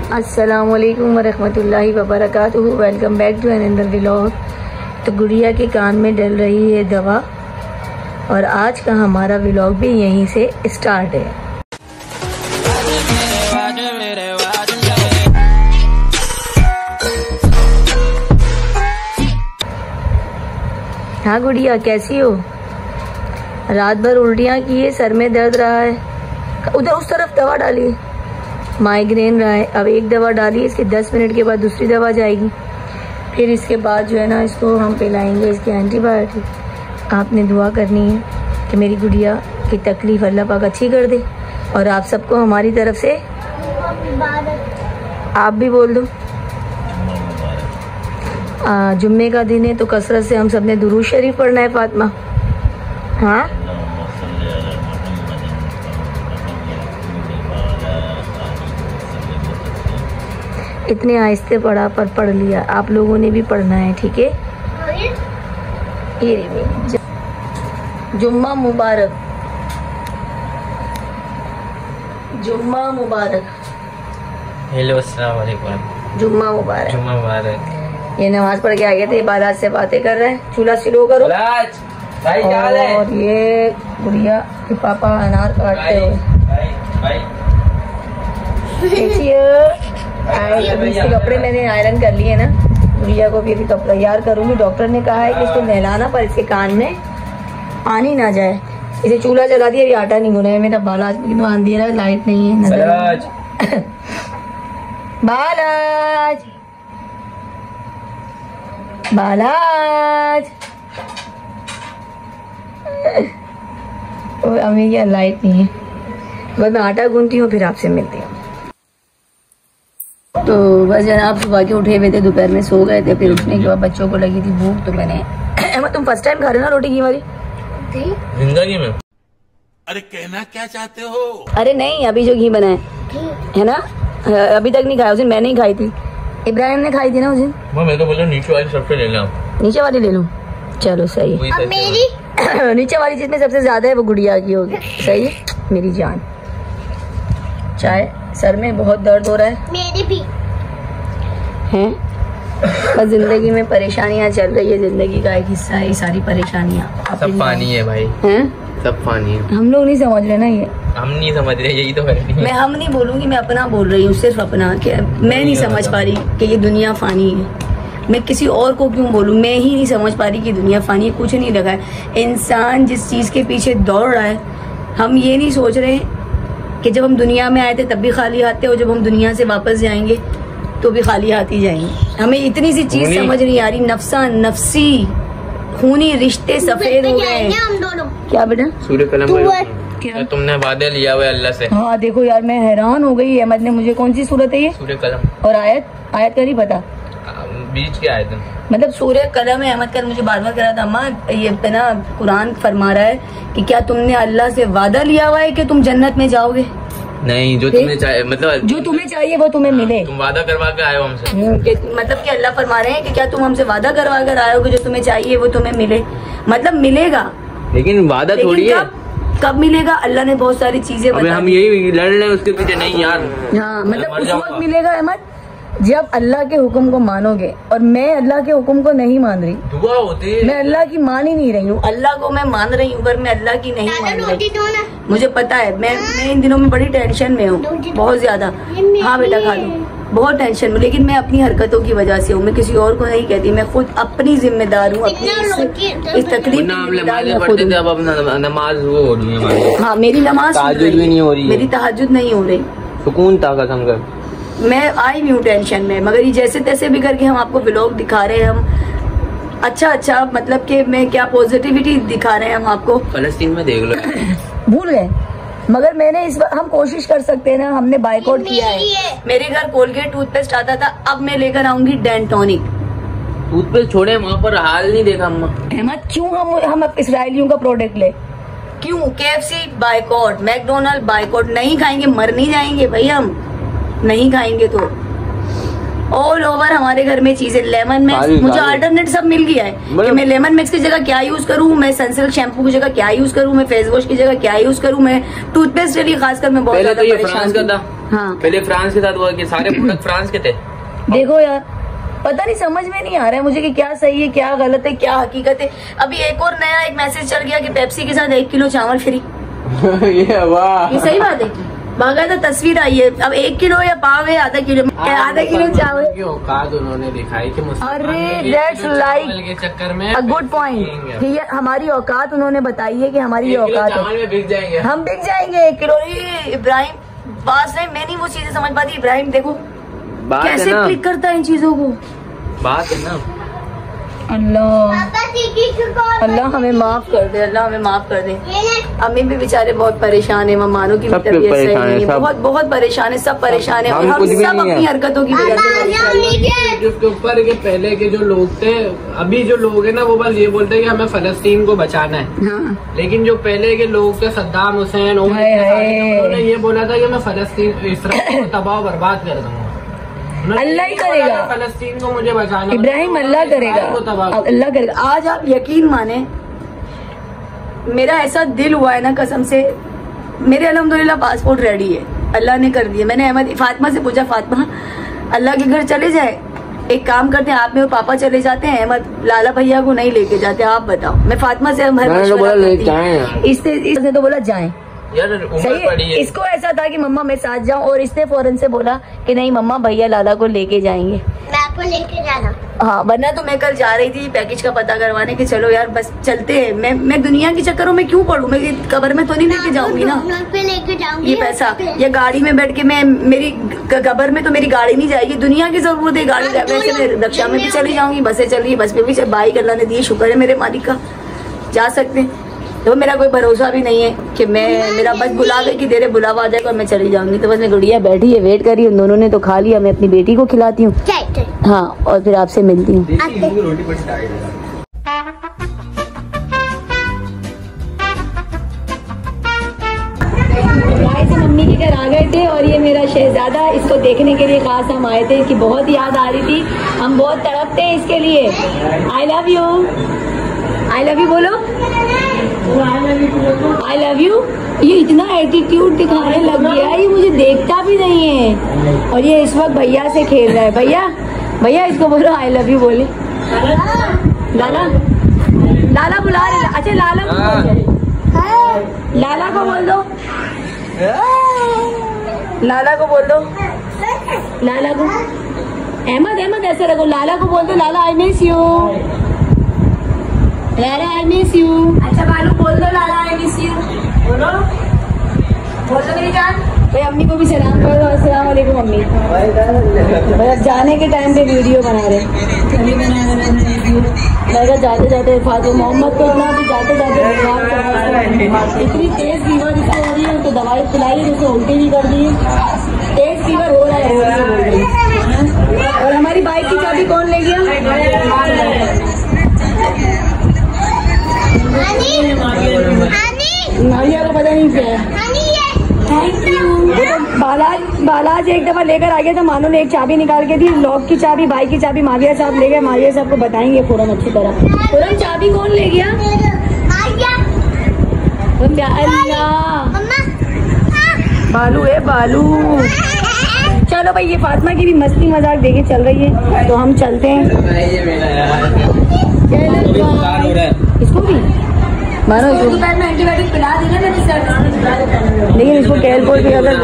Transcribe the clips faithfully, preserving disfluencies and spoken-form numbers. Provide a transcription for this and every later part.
अस्सलाम वालेकुम वरहमतुल्लाहि वबरकातुहू। Welcome back to another vlog. तो गुड़िया के कान में डल रही है दवा और आज का हमारा व्लॉग भी यहीं से स्टार्ट है। हाँ गुड़िया, कैसी हो? रात भर उल्टियाँ की है, सर में दर्द रहा है, उधर उस तरफ दवा डाली, माइग्रेन रहा है। अब एक दवा डाली, इसके दस मिनट के बाद दूसरी दवा जाएगी, फिर इसके बाद जो है ना इसको हम पिलाएंगे इसके एंटीबायोटिक। आपने दुआ करनी है कि मेरी गुड़िया की तकलीफ़ अल्लाह पाक अच्छी कर दे और आप सबको हमारी तरफ से आप भी बोल दो। आ, जुम्मे का दिन है तो कसरत से हम सब ने दुरूद शरीफ पढ़ना है फातिमा। हाँ, इतने आहिस्ते पढ़ा पर पढ़ लिया, आप लोगों ने भी पढ़ना है, ठीक है? ये जुम्मा मुबारक, जुम्मा मुबारक। हेलो, अस्सलाम वालेकुम। जुम्मा मुबारक, जुम्मा मुबारक। ये नमाज पढ़ के आ गए थे, इबादत से बातें कर रहे हैं। चूल्हा स्लो करो। भाई क्या हाल है? और ये गुड़िया के पापा अनार काटते हुए इसके कपड़े मैंने आयरन कर लिए ना, गुड़िया को भी अभी कपड़ा तैयार करूंगी। डॉक्टर ने कहा है कि इसको नहलाना, पर इसके कान में पानी ना जाए। इसे चूल्हा जला दिया, अभी आटा नहीं गुना है। मेरा बालाज भी अंधेरा है, लाइट नहीं है नजर। बालाज बालाज और अम्मी की लाइट नहीं है। बस मैं आटा गूंथती हूँ, फिर आपसे मिलती हूँ। तो बस जनाब सुबह के उठे हुए थे, दोपहर में सो गए थे, फिर उठने के बाद बच्चों को लगी थी भूख, तो मैंने अहमद तुम फर्स्ट टाइम खा रहे हो ना रोटी घी वाली जिंदगी में? अरे कहना क्या चाहते हो? अरे नहीं, अभी जो घी बना है है ना, अभी तक नहीं खाया। उस दिन मैंने ही खाई थी, इब्राहिम ने खाई थी ना उस दिन। मैं तो बोला नीचे वाली सबसे ले लो। नीचे वाली ले लूं? चलो सही है। मेरी नीचे वाली जिसमें सबसे ज्यादा है वो गुड़िया की होगी। सही है मेरी जान। चाय, सर में बहुत दर्द हो रहा है। मेरे भी हैं, बस जिंदगी में परेशानियां चल रही है, जिंदगी का एक हिस्सा है ये सारी परेशानियां। सब पानी है भाई, हैं? सब पानी है। हम लोग नहीं समझ रहे ना, ये हम नहीं समझ रहे, यही तो है। मैं हम नहीं बोलूंगी, मैं अपना बोल रही हूँ, सिर्फ अपना। मैं नहीं समझ पा रही कि ये दुनिया फानी है। मैं किसी और को क्यों बोलूं, मैं ही नहीं समझ पा रही कि दुनिया फानी है। कुछ नहीं लगा है, इंसान जिस चीज के पीछे दौड़ रहा है, हम ये नहीं सोच रहे कि जब हम दुनिया में आए थे तब भी खाली हाथ थे और जब हम दुनिया से वापस जाएंगे तो भी खाली हाथ ही जाएंगे। हमें इतनी सी चीज समझ नहीं आ रही, नफसा नफसी खूनी रिश्ते सफेद हो गए। क्या बेटा? सूर्य कलम क्या तुमने वादा लिया हुआ अल्लाह से? हाँ देखो यार, मैं हैरान हो गई। अहमद ने मुझे, कौन सी सूरत है ये? सूर्य कलम। और आयत? आयत का नहीं पता, बीच की आयत मतलब सूर्य कलम है। अहमद का मुझे बार बार कह रहा था, अम्मा ये ना कुरान फरमा रहा है कि क्या तुमने अल्लाह से वादा लिया हुआ है कि तुम जन्नत में जाओगे? नहीं, जो तुम्हें चाहिए, मतलब जो तुम्हें चाहिए वो तुम्हें मिले। तुम वादा करवा के आए हो हमसे? मतलब कि अल्लाह फरमा रहे हैं कि क्या तुम हमसे वादा करवा कर आए हो कि जो तुम्हें चाहिए वो तुम्हें मिले? मतलब मिलेगा, लेकिन वादा थोड़ी है। कब मिलेगा? अल्लाह ने बहुत सारी चीजें बताई। हम यही लड़ रहे हैं उसके पीछे। नहीं यार, हाँ मतलब उस वक्त मिलेगा अहमद जब अल्लाह के हुक्म को मानोगे। और मैं अल्लाह के हुक्म को नहीं मान रही, दुआ होती है। मैं अल्लाह की मान ही नहीं रही हूँ। अल्लाह को मैं मान रही हूँ पर मैं अल्लाह की नहीं मान रही। मुझे पता है, मैं मैं इन दिनों में बड़ी टेंशन में हूँ, बहुत ज्यादा। हाँ बेटा खा लो, बहुत टेंशन में, लेकिन मैं अपनी हरकतों की वजह से हूँ। मैं किसी और को नहीं कहती, मैं खुद अपनी जिम्मेदार हूँ, अपनी इस तकलीफ। नमाज वो हो रही है। हाँ मेरी नमाज तहज्जुद भी नहीं हो रही, मेरी तहज्जुद नहीं हो रही। सुकून था कसम कर। मैं आई भी हूँ टेंशन में, मगर ये जैसे तैसे भी करके हम आपको व्लॉग दिखा रहे हैं। हम अच्छा अच्छा मतलब कि मैं क्या पॉजिटिविटी दिखा रहे हैं हम आपको। फलस्तीन में देख लो। भूल गए, मगर मैंने इस बार हम कोशिश कर सकते हैं ना, हमने बाइकआउट किया है। मेरे घर कोलगेट टूथपेस्ट आता था, अब मैं लेकर आऊंगी डेंटोनिक टूथपेस्ट। छोड़े, वहाँ पर हाल नहीं देखा अहमद। क्यों हम हम इसराइलियों का प्रोडक्ट ले? क्यों? KFC boycott, McDonald boycott. नहीं खाएंगे, मर नहीं जाएंगे भाई, हम नहीं खाएंगे तो। ऑल ओवर हमारे घर में चीजें, लेमन मिक्स, मुझे अल्टरनेट सब मिल गया है कि मैं लेमन मिक्स की जगह क्या यूज करूँ, मैं सनसिल्क शैम्पू की जगह क्या यूज करूँ, मैं फेस वॉश की जगह क्या यूज करूँ, मैं टूथपेस्ट के लिए खासकर मैं बहुत ज्यादा परेशान हाँ पहले फ्रांस के साथ हुआ कि सारे प्रोडक्ट फ्रांस के थे। देखो यार, पता नहीं, समझ में नहीं आ रहा है मुझे कि क्या सही है क्या गलत है क्या हकीकत है। अभी एक और नया एक मैसेज चल गया कि पेप्सी के साथ एक किलो चावल फ्री। ये वाह, ये सही बात है। बाकायदा तस्वीर आई है। अब एक किलो या पाव है आधा किलो, आधा किलो चावल की औकात उन्होंने दिखाई कि अरे दैट्स लाइक के चक्कर में अ गुड पॉइंट। ये हमारी औकात उन्होंने बताई है कि हमारी ये औकात है, बिक जाएंगे, हम बिक जाएंगे एक किलो। इब्राहिम बात नहीं, मैं नहीं वो चीजें समझ पाती। इब्राहिम देखो बात है कैसे ना, क्लिक करता है इन चीजों को। बात है ना। अल्लाह अल्लाह हमें माफ कर दे, अल्लाह हमें माफ कर दे। अम्मी भी बेचारे बहुत परेशान है, ममानों की भी तबीयत सही नहीं है, बहुत बहुत परेशान है, सब परेशान है। और हम सब अपनी हरकतों की वजह से जिसके ऊपर के पहले के जो लोग थे, अभी जो लोग हैं ना वो बस ये बोलते हैं कि हमें फलस्तीन को बचाना है। हाँ। लेकिन जो पहले के लोग थे, सद्दाम हुसैन, उन्होंने ये बोला था कि मैं फलस्तीन इसराइल को तबाह बर्बाद कर दूंगा। अल्लाह ही करेगा, फलस्तीन को मुझे बचाना। इब्राहिम अल्लाह करेगा, अल्लाह करेगा। आज आप यकीन माने, मेरा ऐसा दिल हुआ है ना कसम से। मेरे अल्हम्दुलिल्लाह पासपोर्ट रेडी है, अल्लाह ने कर दिया। मैंने अहमद फातिमा से पूछा, फातिमा अल्लाह के घर चले जाए, एक काम करते हैं आप में और पापा चले जाते हैं, अहमद लाला भैया को नहीं लेके जाते, आप बताओ। मैं फातिमा से इसने इसने तो बोला जाए यार, उम्र सही पड़ी है। है। इसको ऐसा था कि मम्मा मैं साथ जाऊं, और इसने फौरन से बोला कि नहीं मम्मा भैया लाला को लेके जाएंगे, मैं आपको लेके जाना। हाँ, वरना तो मैं कल जा रही थी पैकेज का पता करवाने कि चलो यार बस चलते हैं। मैं मैं दुनिया के चक्करों में क्यों पड़ूं, मैं कब्र में तो नहीं लेके जाऊंगी ना पे लेके जाऊंगी ये पैसा। या गाड़ी में बैठ के मैं, मेरी कब्र में तो मेरी गाड़ी नहीं जाएगी, दुनिया की जरूरत है गाड़ी। वैसे मैं रक्षा में भी चली जाऊंगी, बसें चल रही है, बस में भी बाइक अल्लाह ने दी, शुक्र है मेरे मालिक का, जा सकते हैं। तो मेरा कोई भरोसा भी नहीं है कि मैं, मेरा बस बुला गई कि तेरे बुलावा आ जाएगा और मैं चली जाऊंगी। तो बस मैं गुड़िया बैठी है, वेट कर रही हूँ। दोनों ने तो खा लिया, मैं अपनी बेटी को खिलाती हूँ। हाँ, और फिर आपसे मिलती हूँ। मम्मी के घर आ गए थे और ये मेरा शहजादा, इसको देखने के लिए खास हम आए थे। इसकी बहुत याद आ रही थी, हम बहुत तड़पते हैं इसके लिए। I love you, I love you बोलो, आई लव यू। ये इतना एटीट्यूड दिखाने लग गया, ये मुझे देखता भी नहीं है। और ये इस वक्त भैया से खेल रहा है। भैया भैया इसको बोलो आई लव यू बोले। लाला लाला बुला रहे, अच्छा लाला को बोल दो, लाला को बोल दो, लाला को बोल दो, लाला को। अहमद अहमद ऐसे रखो, लाला को बोल दो, Lala I miss you, Lala I miss you. अच्छा बालू बोल दो, लाला आई मिस यू बोलो, बोल दो मेरी जान। भाई अम्मी को भी सलाम कर दो, अस्सलाम वालेकुम अम्मी। भाई जाने के टाइम पे वीडियो बना रहे, मैं जाते जाते फातिमा मोहम्मद को इतना भी जाते जाते इतनी तेज फीवर इसको हो रही है, तो दवाई पिलाई है, उसे उल्टी भी कर दी है, तेज फीवर हो रहा है। और हमारी बाइक की चाबी कौन ले गया? नारिया को पता नहीं क्या है। Thank you. बालाज बालाज एक दफा लेकर आ गया था, मानो ने एक चाबी निकाल के दी, लॉक की चाबी, बाइक की चाबी माविया साहब ले गए। माविया साहब को बताएंगे पूरम अच्छी तरह। पूरम चाबी कौन ले गया? अल्लाह बालू है बालू। चलो भाई, ये फातिमा की भी मस्ती मजाक देखे चल रही है, तो हम चलते हैं। इसको भी मानो, दोपहर में एंटीबायोटिक पिला देना, लेकिन इसको कैलपोल भी अगर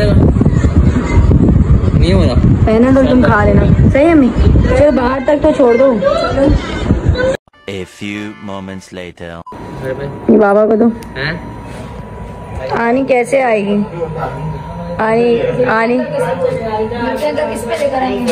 नहीं हो रहा पैनाडोल तुम खा लेना, सही है अम्मी? चलो बाहर तक तो छोड़ दो। A few moments later. ये बाबा को दो। हैं? आनी कैसे आएगी? आनी आनी किस पे लेकर आएंगे?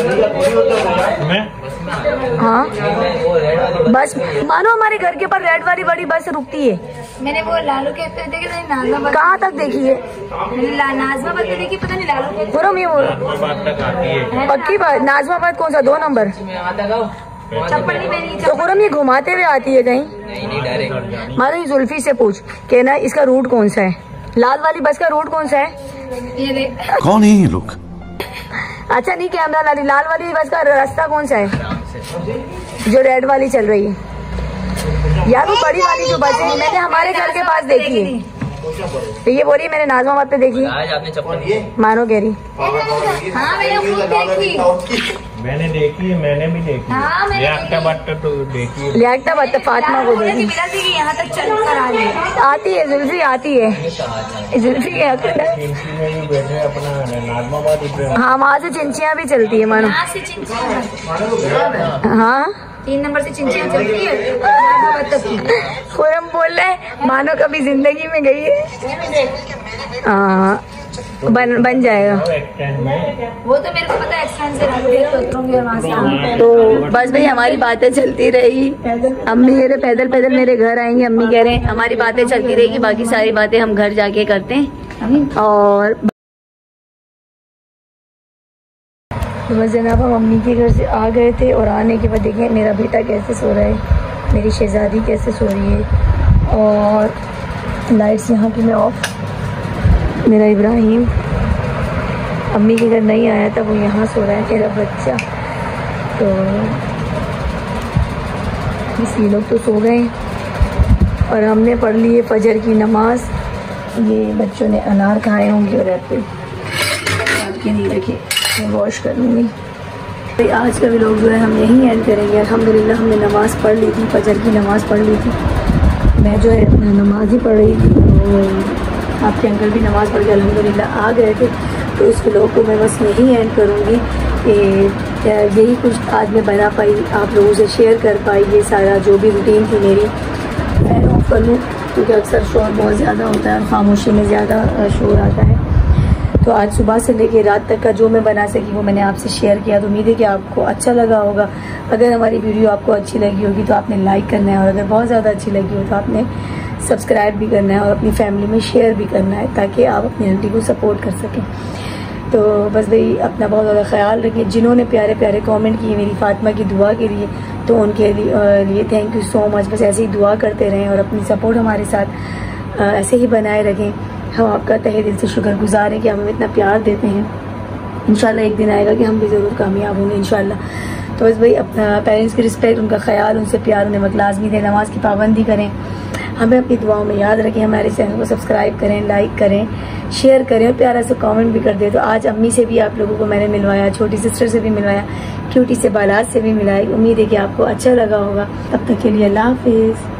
हाँ बस मानो हमारे घर के पर रेड वाली बड़ी बस रुकती है। मैंने वो लालू के पे देखी था, नाजमा कहाँ तक देखी है? नाजमा बात देखी, पता नहीं लालू के। पूरम ये पक्की बात, नाजमा बात कौन सा दो नंबर? चप्पल नहीं पहनी, तो पूरम ये घुमाते हुए आती है कहीं? मानो ये जुल्फी से पूछ के ना, इसका रूट कौन सा है? लाल वाली बस का रूट कौन सा है? ये ले। कौन है ये लोग? अच्छा नहीं, कैमरा लाली, लाल वाली बस का रास्ता कौन सा है जो रेड वाली चल रही है? यार वो बड़ी वाली जो बस है, मैंने हमारे घर के पास देखी है। तो ये बोल रही है मैंने नाज़मा बात पे देखी, आज आपने चप्पल मानो कह रही हाँ मैंने खुद देखी। मैंने देखी, मैंने भी देखी। हाँ मैंने लियाकता भट्ट तो देखी। लियाकता भट्ट फातिमा को देखी। मिला थी कि यहाँ तक चल कर आ रही है। आती है जुल्फी, आती है जुल्फी के हक में। चिंची में भी बैठे अपना नाज़माबाद उतरे। हाँ वहाँ से चिंचियाँ भी चलती है मानो। यहाँ से चिंचियाँ, हाँ तीन नंबर से चिंचियाँ चलती है। खुरम बोल रहे हैं मानो कभी जिंदगी में गई है। हाँ बन बन जाएगा। वो तो मेरे को पता है एक्सटेंड से वहाँ से। तो बस भाई हमारी बातें चलती रही। अम्मी मेरे पैदल पैदल मेरे घर आएंगे। अम्मी कह रहे हैं हमारी बातें चलती रहेगी, बाकी सारी बातें हम घर जाके करते हैं। और तो बस जनाब हम अम्मी के घर से आ गए थे और आने के बाद देखें मेरा बेटा कैसे सो रहा है, मेरी शहजादी कैसे सो रही है। और लाइट्स यहाँ की मैं ऑफ। मेरा इब्राहिम अम्मी के घर नहीं आया था, वो यहाँ सो रहा है मेरा बच्चा। तो इसी लोग तो सो गए और हमने पढ़ ली है फजर की नमाज। ये बच्चों ने अनार खाए होंगे और एप्पल आपके नहीं रखे, मैं वॉश कर लूँगी। तो आज का व्लॉग जो है हम यहीं एंड करेंगे। अल्हम्दुलिल्लाह हमने नमाज़ पढ़ ली थी, फजर की नमाज़ पढ़ ली थी। मैं जो है नमाज ही पढ़ रही थी और आपके अंकल भी नमाज़ पढ़ के अल्हम्दुलिल्लाह आ गए थे। तो इस व्लॉग को मैं बस यहीं एंड करूँगी कि यही कुछ आज मैं बना पाई, आप लोगों से शेयर कर पाई। ये सारा जो भी रूटीन थी मेरी मैं ऑफ कर लूँ क्योंकि अक्सर शोर बहुत ज़्यादा होता है और खामोशी में ज़्यादा शोर आता है। तो आज सुबह से लेकर रात तक का जो मैं बना सकी वो मैंने आपसे शेयर किया। तो उम्मीद है कि आपको अच्छा लगा होगा। अगर हमारी वीडियो आपको अच्छी लगी होगी तो आपने लाइक करना है और अगर बहुत ज़्यादा अच्छी लगी हो तो आपने सब्सक्राइब भी करना है और अपनी फैमिली में शेयर भी करना है ताकि आप अपनी आंटी को सपोर्ट कर सकें। तो बस भाई अपना बहुत ज़्यादा ख्याल रखिए। जिन्होंने प्यारे प्यारे कमेंट किए मेरी फातिमा की दुआ के लिए तो उनके लिए, लिए थैंक यू सो मच। बस ऐसे ही दुआ करते रहें और अपनी सपोर्ट हमारे साथ ऐसे ही बनाए रखें। हम आपका तहे दिल से शुक्रगुजार हैं कि हमें इतना प्यार देते हैं। इंशाल्लाह एक दिन आएगा कि हम भी ज़रूर कामयाब होंगे इंशाल्लाह। तो बस भाई अपना पेरेंट्स की रिस्पेक्ट, उनका ख्याल, उनसे प्यार, उन्हें वक्त लाजमी दें, नमाज की पाबंदी करें, हमें अपनी दुआओं में याद रखें। हमारे चैनल को सब्सक्राइब करें, लाइक करें, शेयर करें और प्यारा से कमेंट भी कर दें। तो आज अम्मी से भी आप लोगों को मैंने मिलवाया, छोटी सिस्टर से भी मिलवाया, क्यूटी से बालात से भी मिलाई। उम्मीद है कि आपको अच्छा लगा होगा। तब तक के लिए अल्लाह हाफिज़।